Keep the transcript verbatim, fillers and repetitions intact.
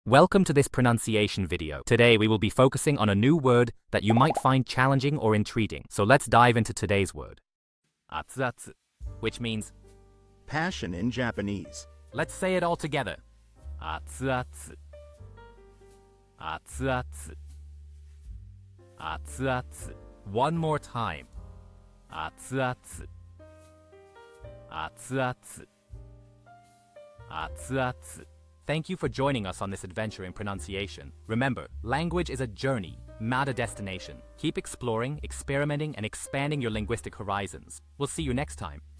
Welcome to this pronunciation video. Today we will be focusing on a new word that you might find challenging or intriguing. So let's dive into today's word. Atsuatsu, which means passion in Japanese. Let's say it all together. Atsuatsu. Atsuatsu. Atsuatsu. One more time. Atsuatsu. Atsuatsu. Atsuatsu. Thank you for joining us on this adventure in pronunciation. Remember, language is a journey, not a destination. Keep exploring, experimenting, and expanding your linguistic horizons. We'll see you next time.